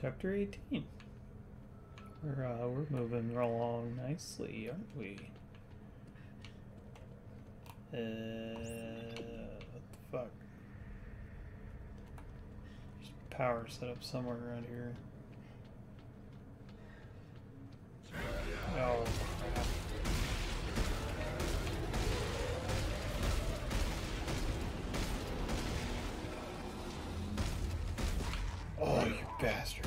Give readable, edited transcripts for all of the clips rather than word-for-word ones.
Chapter 18. We're moving along nicely, aren't we? What the fuck? There's power set up somewhere around here. Oh, crap. Oh, you bastard.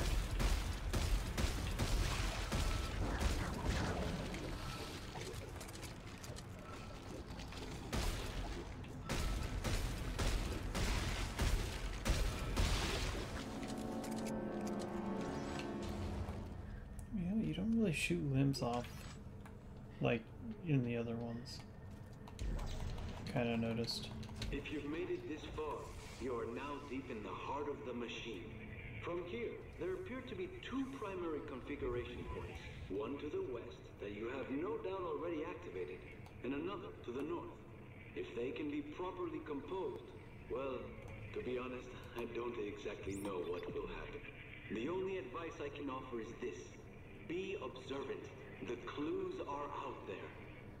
Yeah, you don't really shoot limbs off like in the other ones. Kinda noticed. If you've made it this far, you are now deep in the heart of the machine. From here, there appear to be two primary configuration points. One to the west that you have no doubt already activated, and another to the north. If they can be properly composed, well, to be honest, I don't exactly know what will happen. The only advice I can offer is this. Be observant. The clues are out there.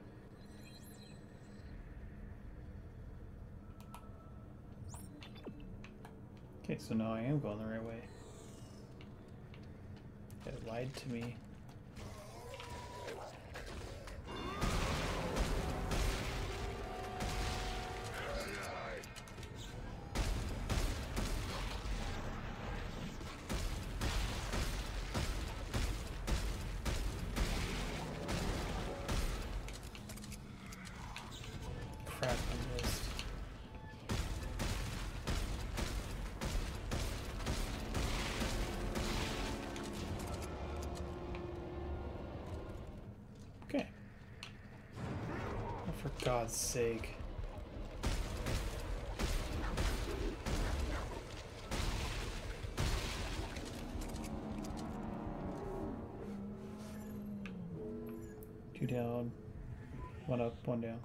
Okay, so now I am going the right way. It lied to me. Crap, I missed. Okay. Oh, for God's sake. Two down, one up, one down.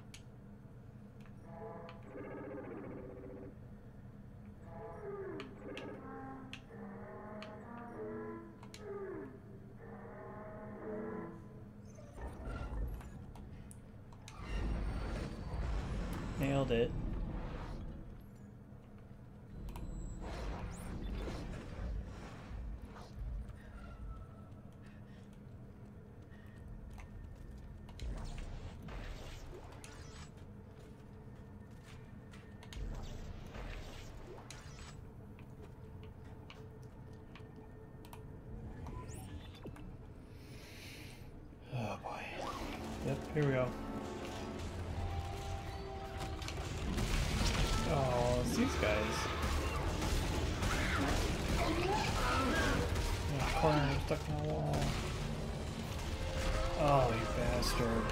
Nailed it. Oh boy. Yep, here we go. Oh, it's these guys. In a corner, stuck in a wall. Oh, you bastard.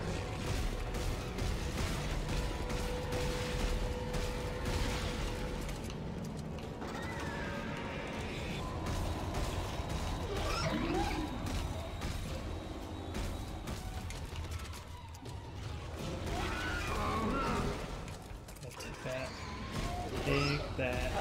Take that. Take that.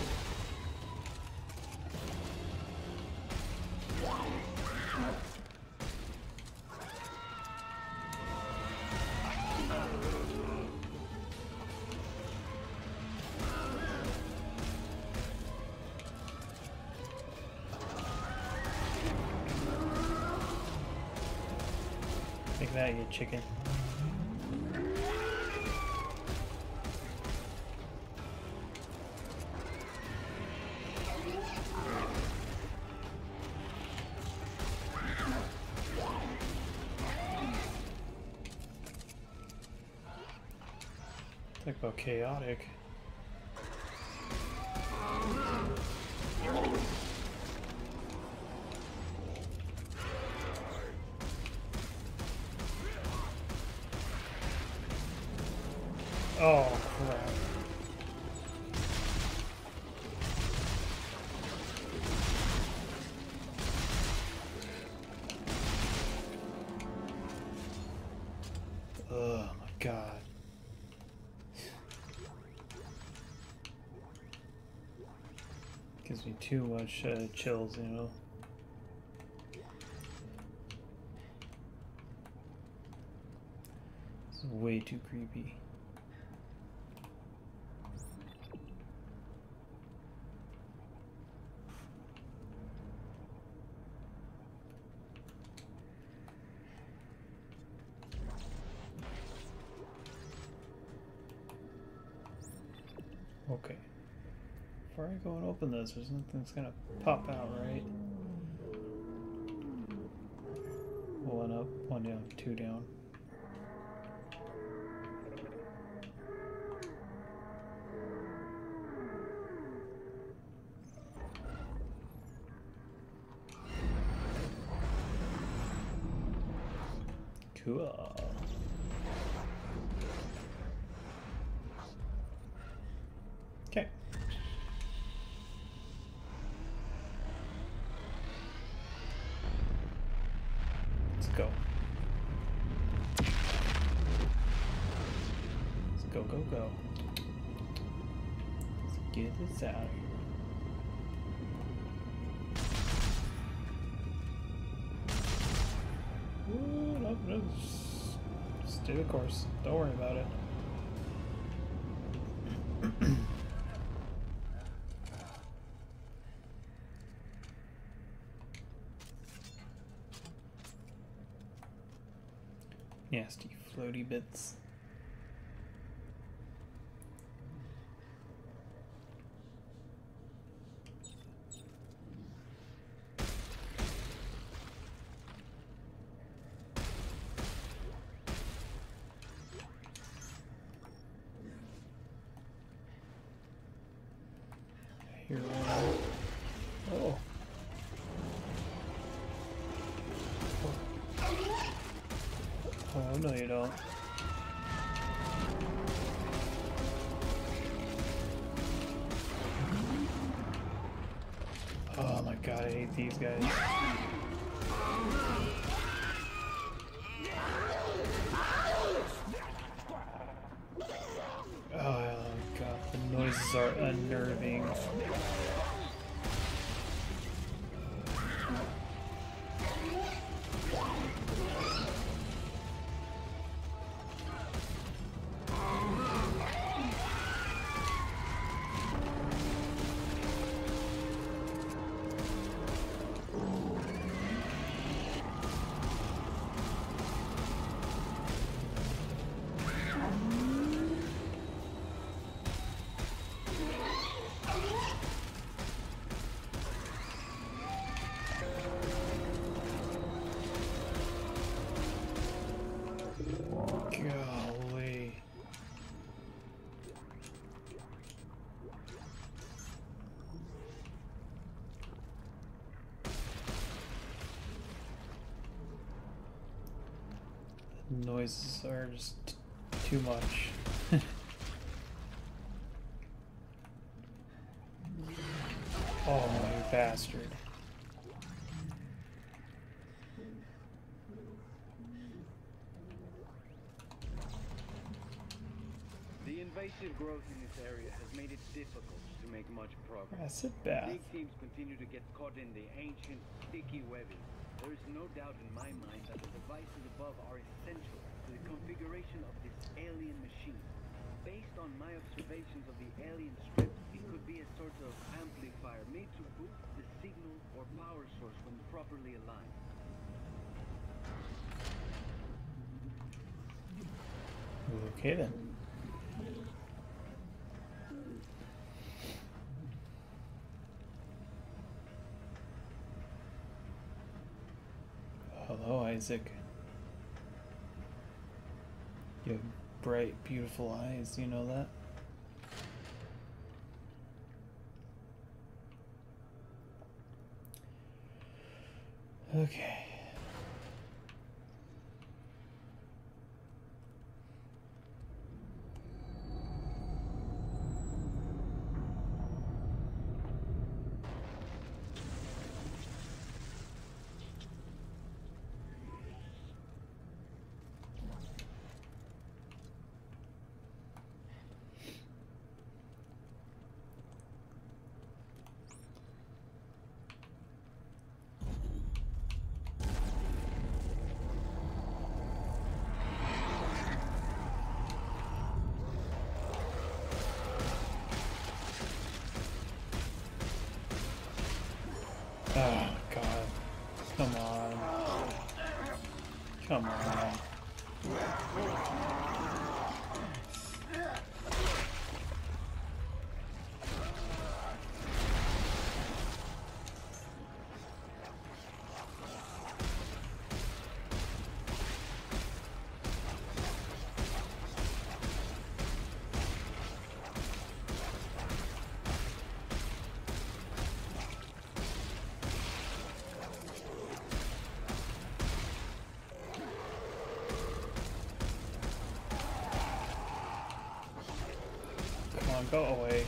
Take that, you chicken. Talk about chaotic. Oh, crap. Oh my God. Gives me too much chills, you know. This is way too creepy. Okay. Before I go and open this, there's nothing that's gonna pop out, right? One up, one down, two down. Cool. Okay. Let's go. Let's go, go, go. Let's get this out of here. Ooh, no, no, just stay the course. Don't worry about it. Nasty floaty bits. Here we go. Oh. Oh, no you don't. Oh my god, I hate these guys. Oh god, the noises are unnerving. Golly. The noises are just too much. Oh, you bastard. The invasive growth in this area has made it difficult to make much progress. Acid bath. Big teams continue to get caught in the ancient, sticky webbing. There is no doubt in my mind that the devices above are essential to the configuration of this alien machine. Based on my observations of the alien strip, it could be a sort of amplifier made to boost the signal or power source when properly aligned. Okay then. Hello, Isaac. You have bright, beautiful eyes, you know that? Okay. Come on. Come on, go away.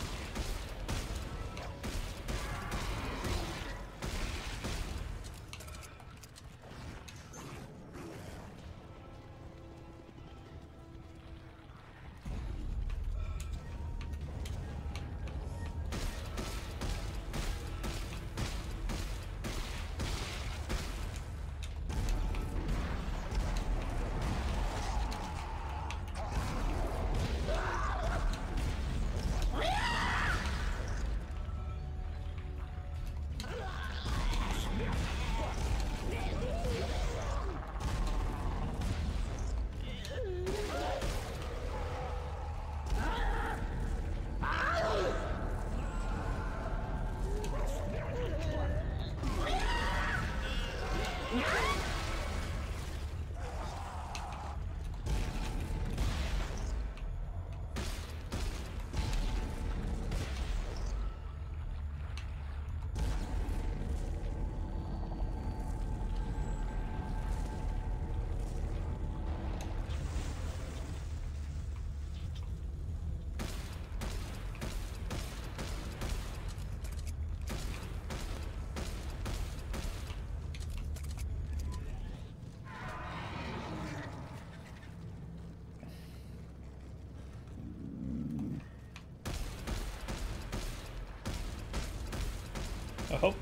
I hope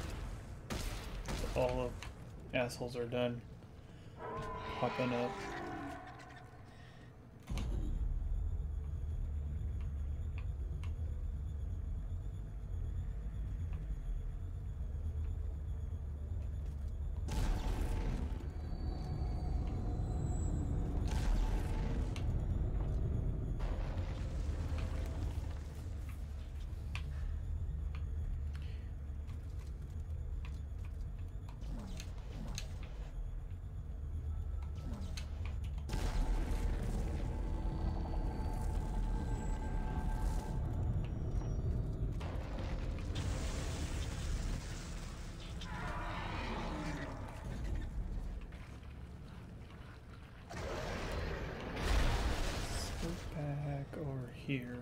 all the assholes are done popping up. Back over here.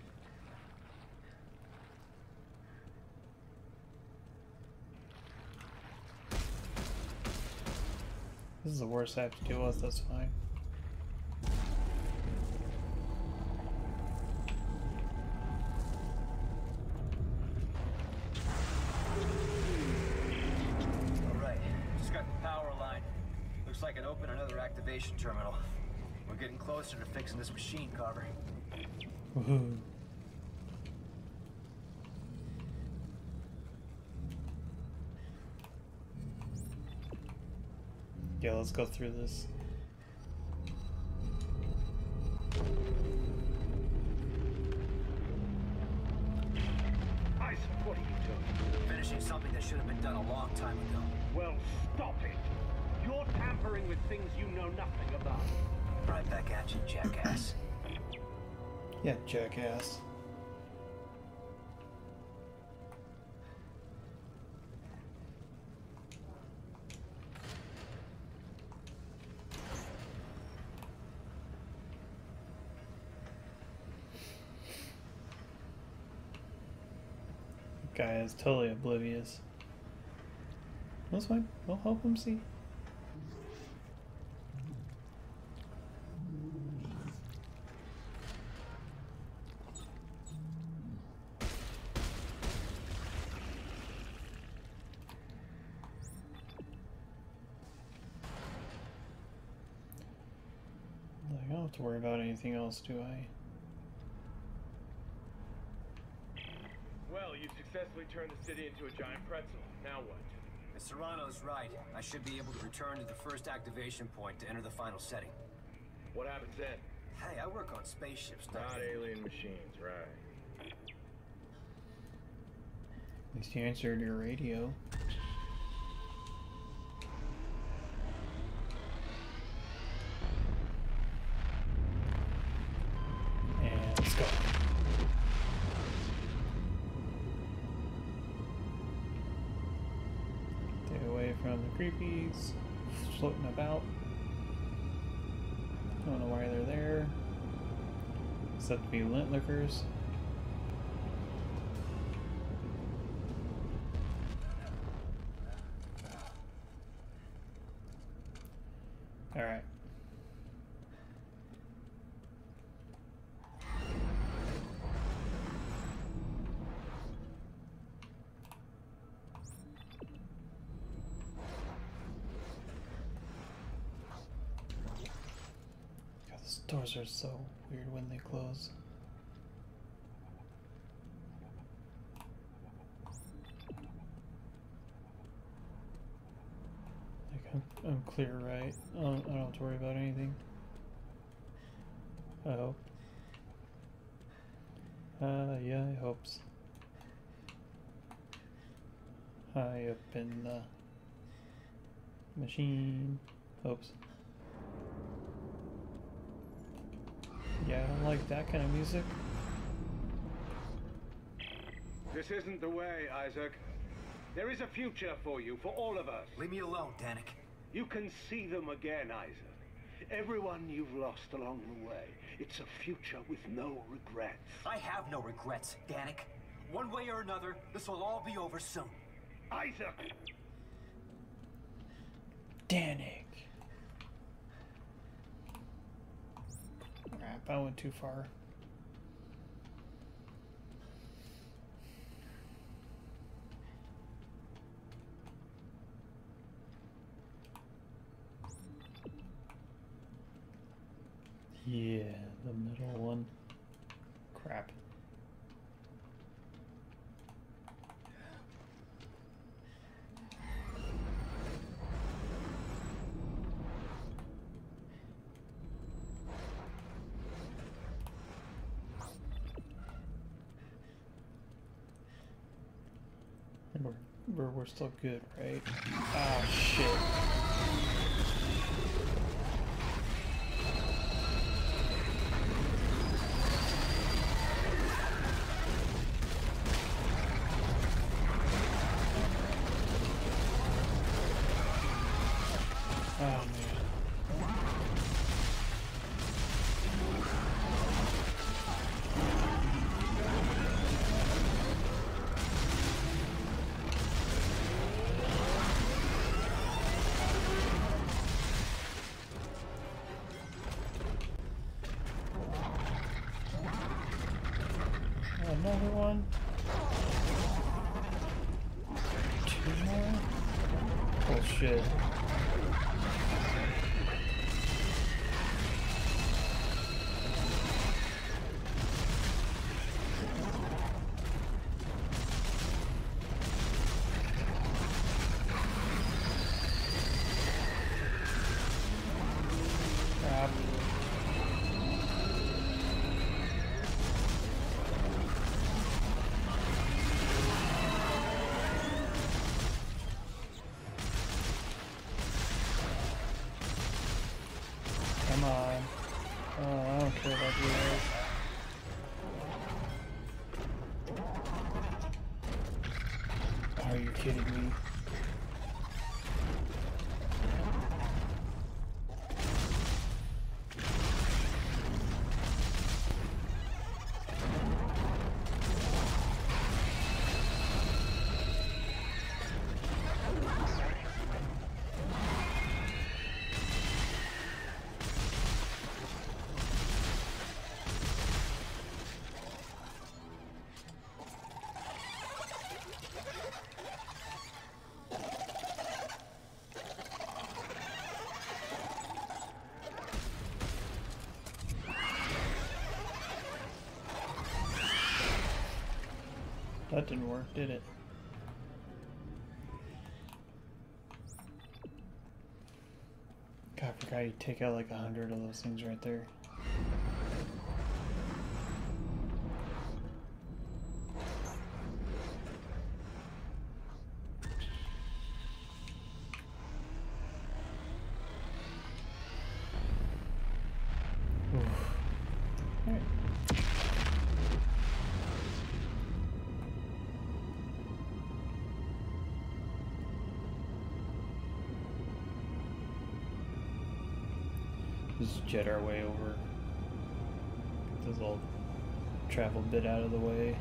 This is the worst I have to deal with, that's fine. Alright, just got the power line. Looks like it opened another activation terminal. We're getting closer to fixing this machine, Carver. Woohoo. Yeah, let's go through this. Isaac, what are you doing? Finishing something that should have been done a long time ago. Well, stop it. You're tampering with things you know nothing about. Right back at you, jackass. Yeah, jackass. Guy is totally oblivious. That's fine. We'll help him see. I don't have to worry about anything else, do I? Well, you successfully turned the city into a giant pretzel. Now what? If Serrano's right, I should be able to return to the first activation point to enter the final setting. What happens then? Hey, I work on spaceships, Not alien machines, right? At least you answered your radio. And let's go. Stay away from the creepies floating about. Don't know why they're there. Except to be lint lickers. Alright. God, those doors are so weird when they close. I'm clear, right? I don't have to worry about anything. I hope. Yeah, I hope so. High up in the machine. Hopes. Yeah, I don't like that kind of music. This isn't the way, Isaac. There is a future for you, for all of us. Leave me alone, Danik. You can see them again, Isaac. Everyone you've lost along the way. It's a future with no regrets. I have no regrets, Danik. One way or another, this will all be over soon. Isaac! Danik. Crap, I went too far. Yeah, the middle one. Crap. We're still good, right? Oh shit. Another one. Two more. Bullshit. Crap. Come on. Oh, I don't care about you guys. Are you kidding me? That didn't work, did it? God, I forgot you take out like 100 of those things right there. Alright. Just jet our way over. Get this little travel bit out of the way.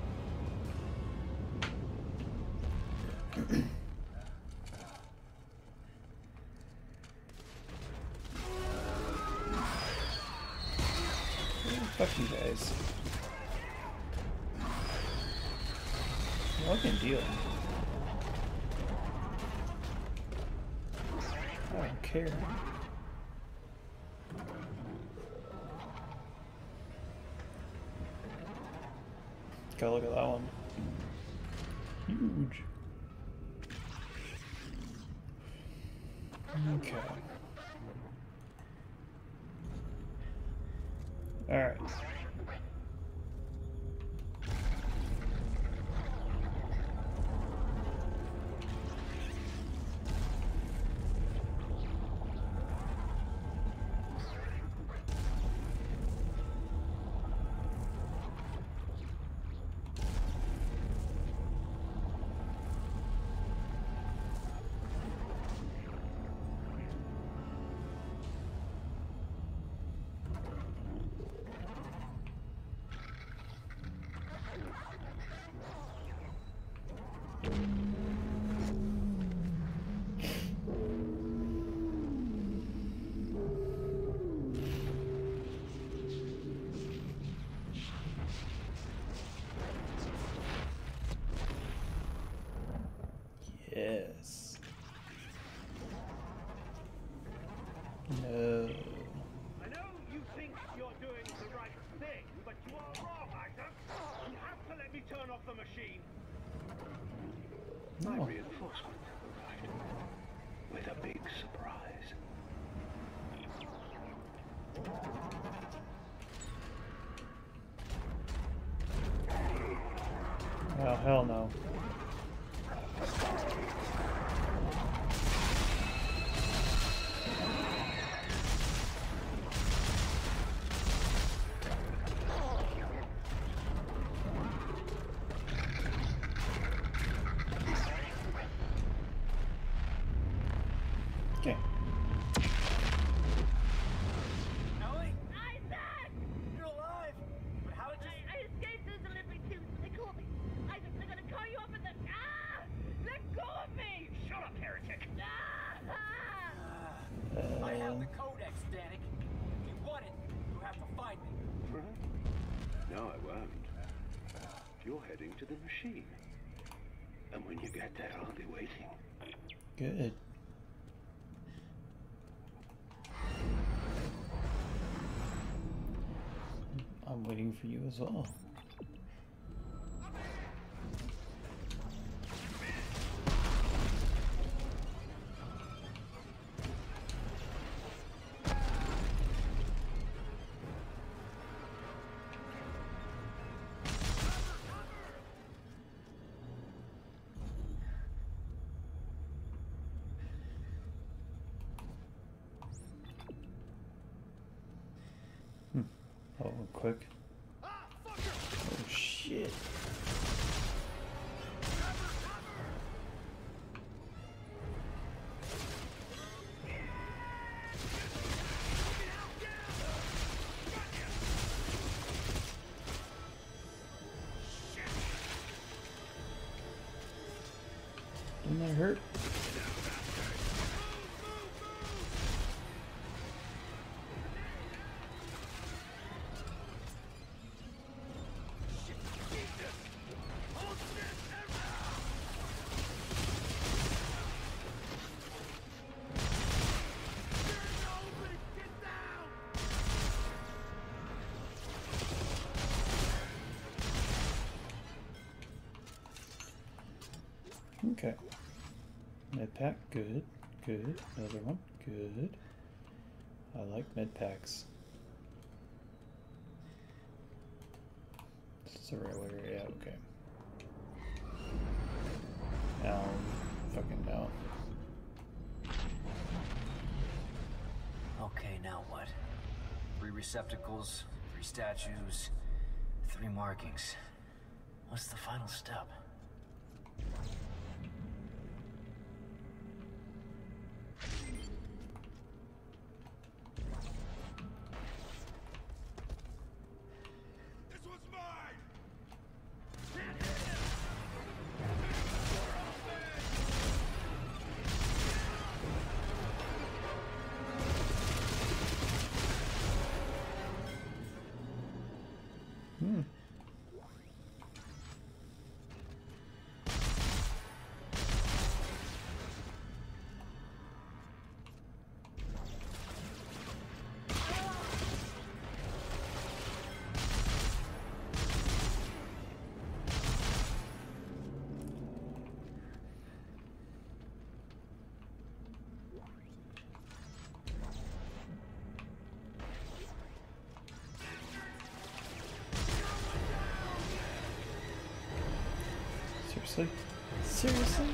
Fuck you guys. Y'all can deal. I don't care. Go look at that one. Huge. Okay. Alright. Yes. No. I know you think you're doing the right thing, but you are wrong, Isaac. You have to let me turn off the machine. My No. reinforcement arrived with a big surprise. Oh, hell no. Okay. Ellie, Isaac! you're alive! But how did you... I escaped those Olympic tubes. They caught me. Isaac, they're gonna cut you up in the... Ah! Let go of me! Shut up, heretic! Ah! I have the codex, Danik. If you want it, you have to find me. No, I won't. You're heading to the machine. And when you get there, I'll be waiting. Good. I'm waiting for you as well. Oh, quick. Oh, shit. Didn't that hurt? Okay. Med pack, good, good. Another one, good. I like med packs. This is the right way. Yeah, okay. Fucking no. Okay, now what? 3 receptacles, 3 statues, 3 markings. What's the final step? Seriously? Seriously?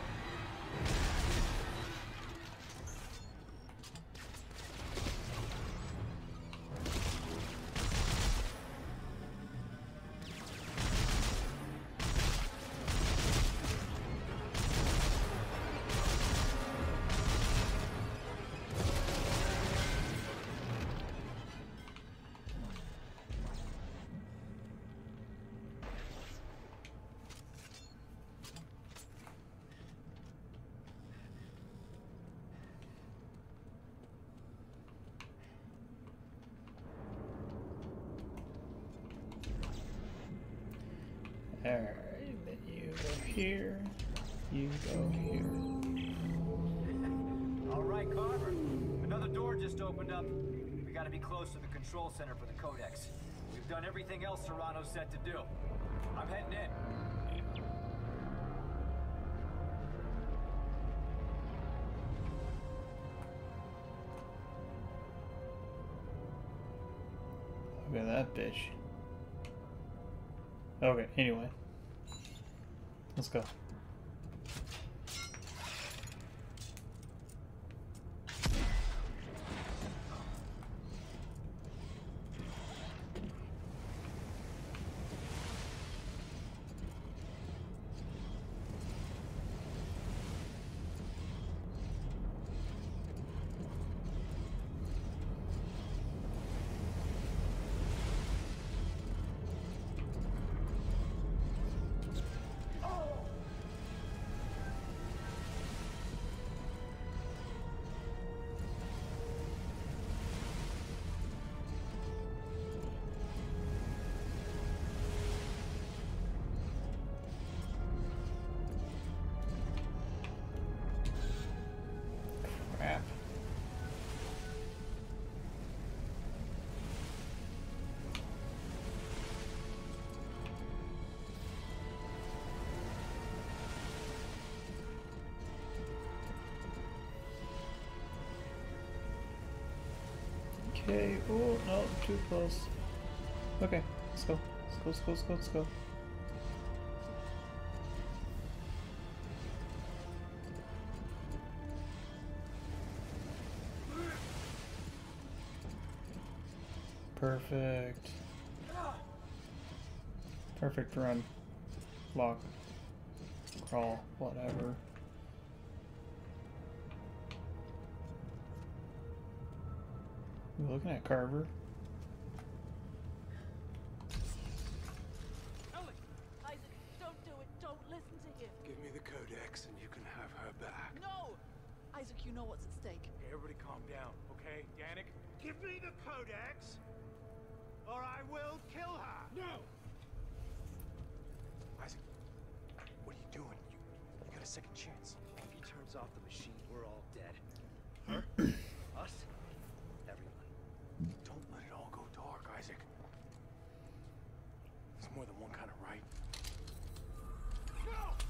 Alright, then you go here, you go here. Alright, Carver. Another door just opened up. We gotta be close to the control center for the Codex. We've done everything else Serrano said to do. I'm heading in. Look at that bitch. Okay, anyway. Let's go. Crap. Okay, oh no, too close. Okay, let's go. Let's go, let's go, let's go, let's go. Perfect. Perfect run. Lock. Crawl. Whatever. You looking at Carver? Ellie! Isaac, don't do it. Don't listen to him. Give me the Codex and you can have her back. No! Isaac, you know what's at stake. Okay, everybody calm down, okay? Danik, give me the Codex or I will kill her! No! Isaac, what are you doing? You got a second chance. If he turns off the machine, we're all dead. Her? Us? Everyone. Don't let it all go dark, Isaac. There's more than one kind of right. No!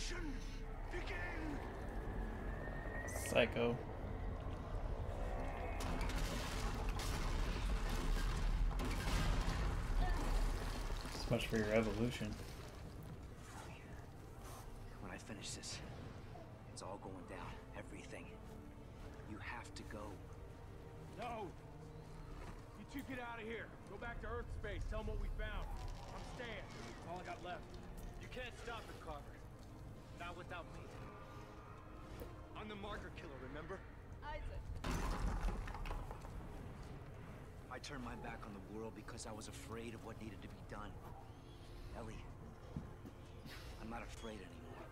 revolution begin. Psycho. So much for your evolution. When I finish this, it's all going down. Everything. You have to go. No. You two get out of here. Go back to Earth space. Tell them what we found. I'm staying. That's all I got left. You can't stop it, Carver. Not without me. I'm the marker killer, remember? Isaac. I turned my back on the world because I was afraid of what needed to be done. Ellie, I'm not afraid anymore.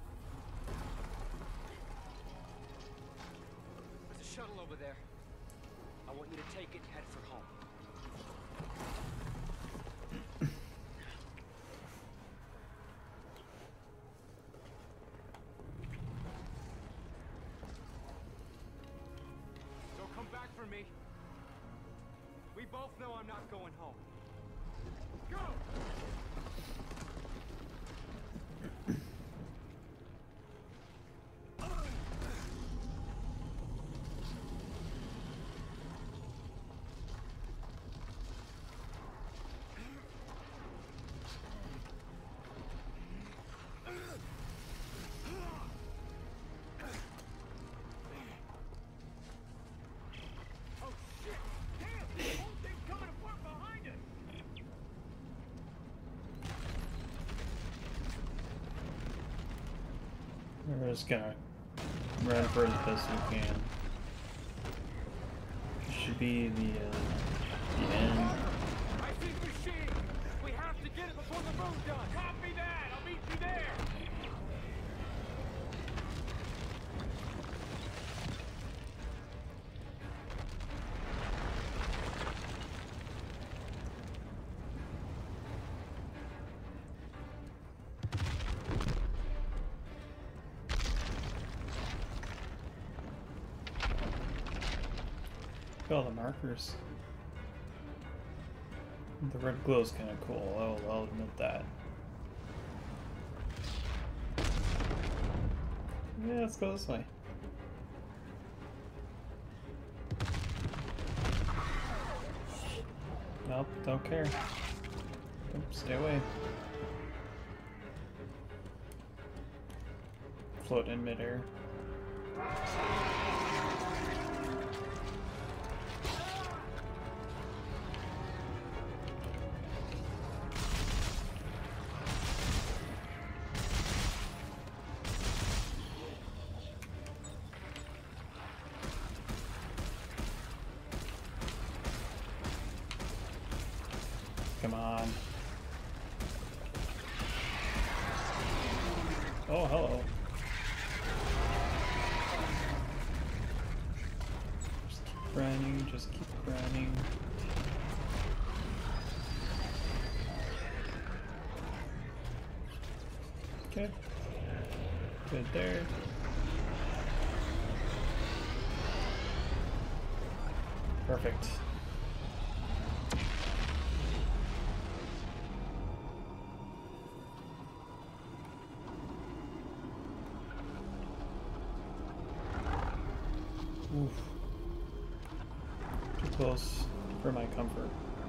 There's a shuttle over there. I want you to take it and head for home. Don't come back for me. We both know I'm not going home. Go! We're just gonna run for as best we can. Should be the end. I see the machine! We have to get it before the moon does! Copy that! I'll meet you there! Look at all the markers. The red glow is kind of cool. I'll admit that. Yeah, let's go this way. Nope, don't care. Nope, stay away. Float in midair. Come on. Oh, hello. Just keep running, just keep running. Okay. Good there. Perfect. Oof. Too close for my comfort.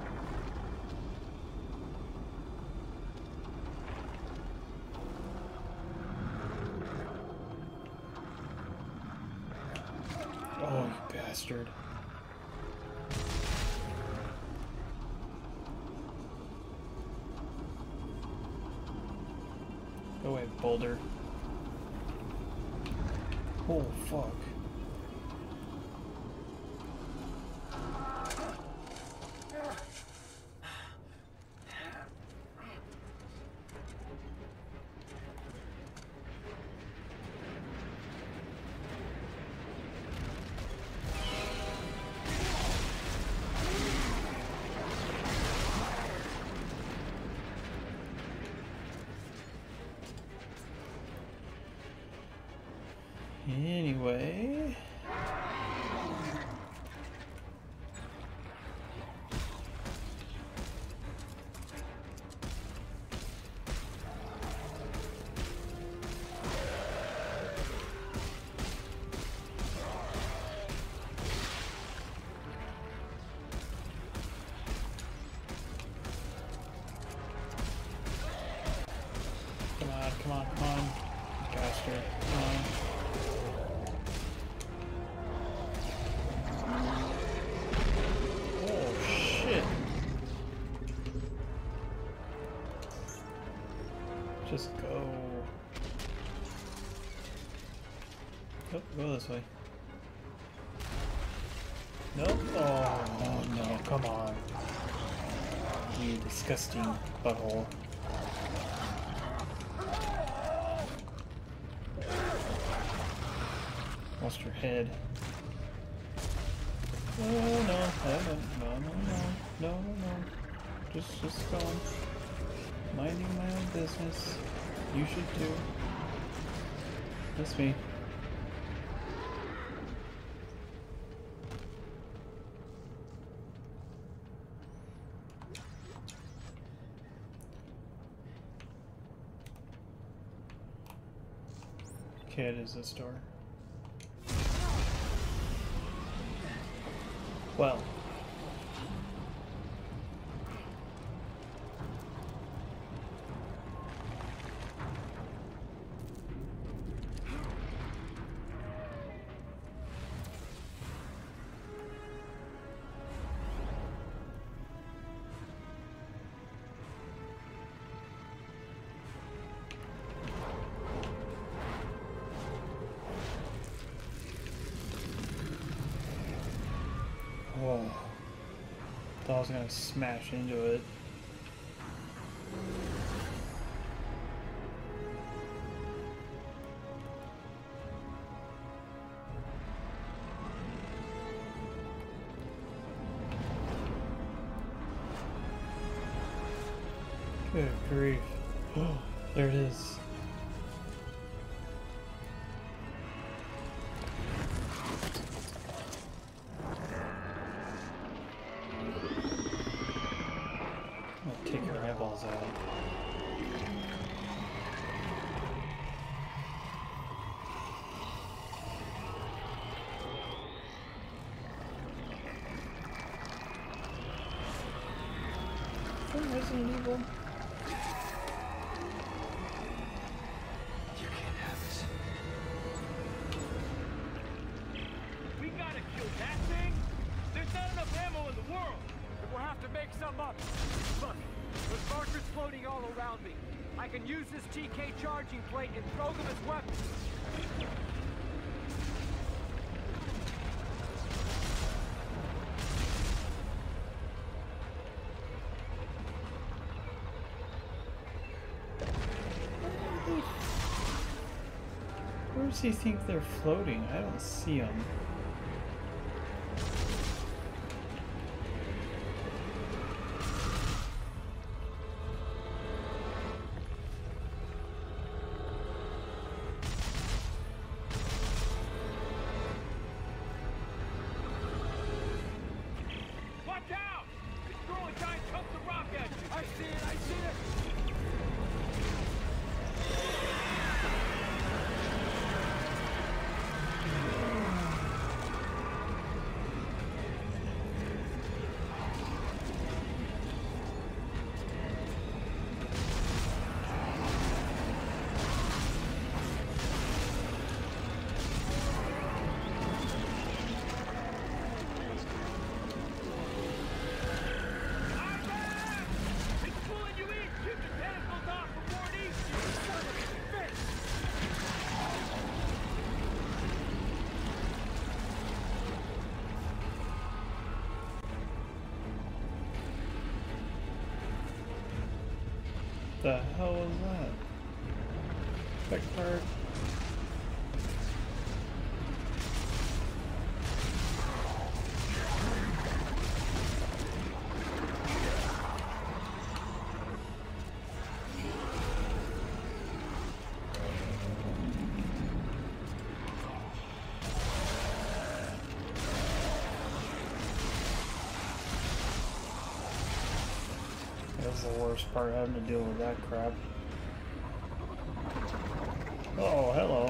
Oh, you bastard. Go away, boulder. Oh, fuck. Anyway, Oh, go this way. Nope. Oh no, come on. You disgusting butthole. Lost your head. Oh no. Just going. Minding my own business. You should too. That's me. Kid is this door. Well. Whoa. Thought I was gonna smash into it. Good grief. Oh, there it is. Take your eyeballs out. From Resident Evil. You can't have this. We gotta kill that thing? There's not enough ammo in the world! Then we'll have to make some up. Look, there's markers floating all around me. I can use this TK charging plate and throw them as weapons. Where does he think they're floating? I don't see them. Watch out! It's throwing giant chunks of rock at you! I see it, I see it! It's pulling you in! Keep the tentacles off before it eats you! Son of a bitch! The hell was that? Quick card. That was the worst part, having to deal with that crap. Oh, hello.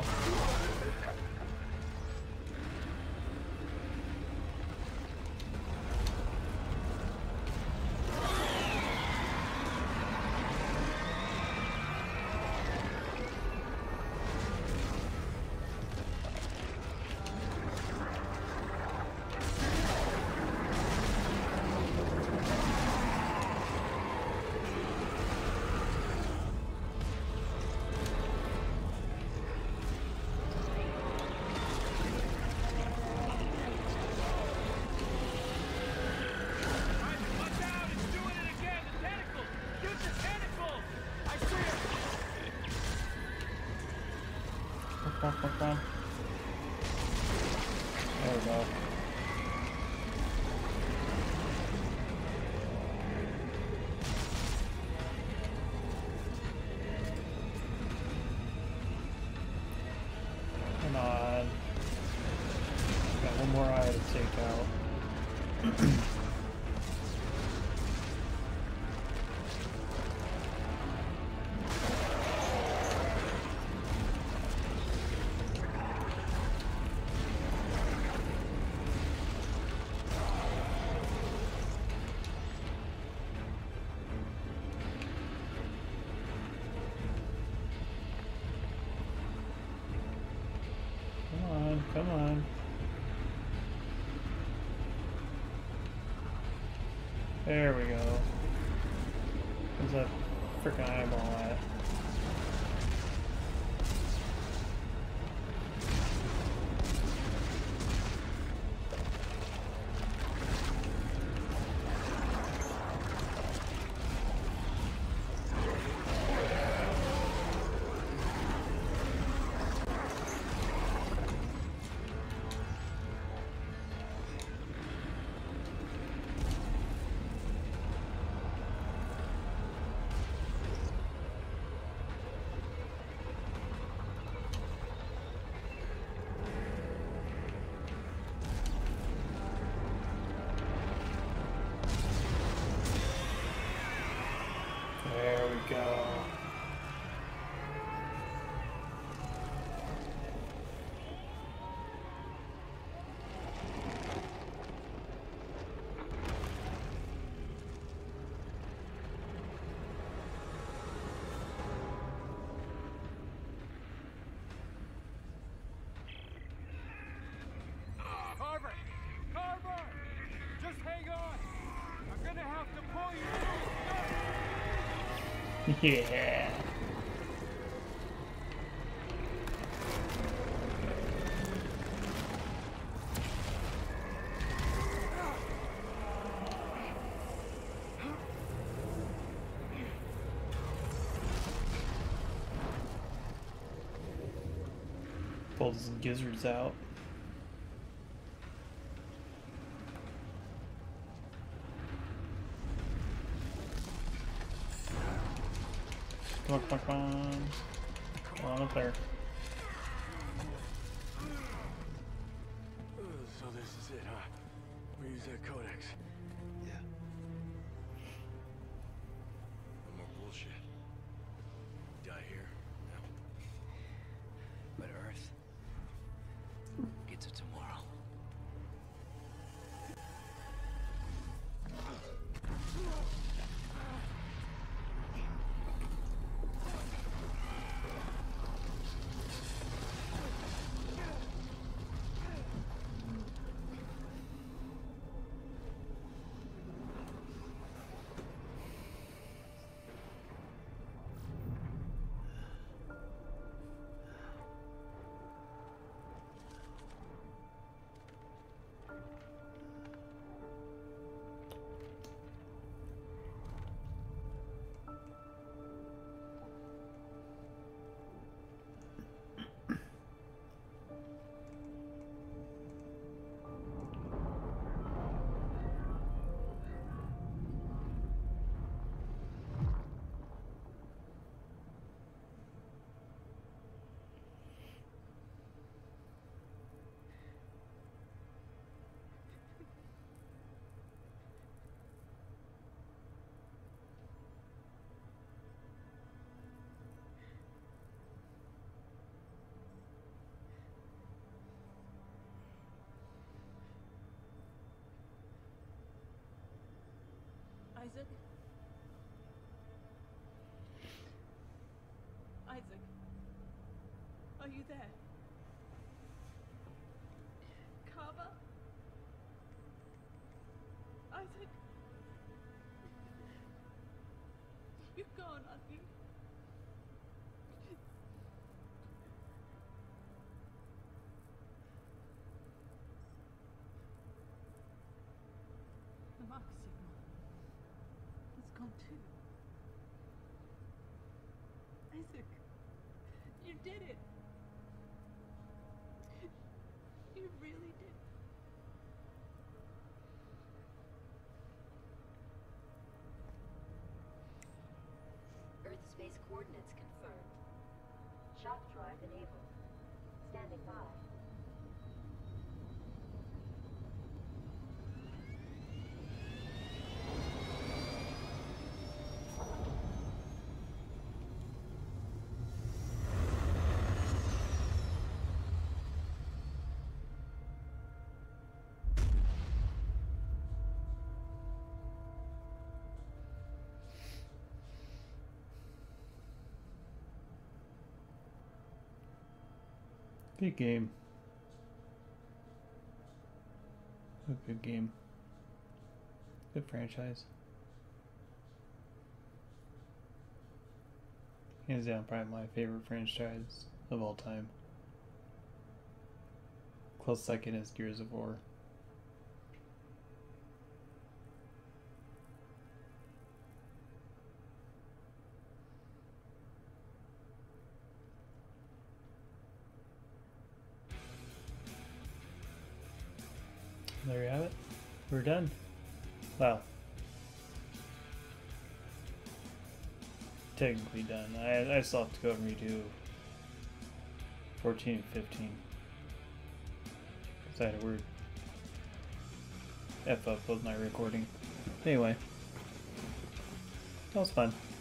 Come on. There we go. Come on. Got one more eye to take out. Come on. There we go. Where's that frickin' eyeball at? There we go. Carver! Carver! Just hang on! I'm gonna have to pull you loose! Yeah. Pulled his gizzards out. Come on, come on, come on. Come on up there. So this is it, huh? We use that codex. Yeah. No more bullshit. Die here. No. But Earth gets it tomorrow. Isaac? Isaac? Are you there? Carver? Isaac? You're gone, aren't you? The mark signal. It's gone too. Isaac, you did it. Coordinates confirmed. Shock drive enabled. Standing by. Good game. A good game. Good franchise. Hands down, probably my favorite franchise of all time. Close second is Gears of War. There you have it. We're done. Wow. Technically done. I still have to go and redo 14 and 15. Because I had a weird F up with my recording. Anyway. That was fun.